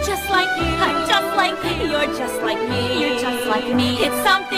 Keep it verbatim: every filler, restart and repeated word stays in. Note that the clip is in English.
just like you. I'm just like you. You're just like me. You're just like me. It's something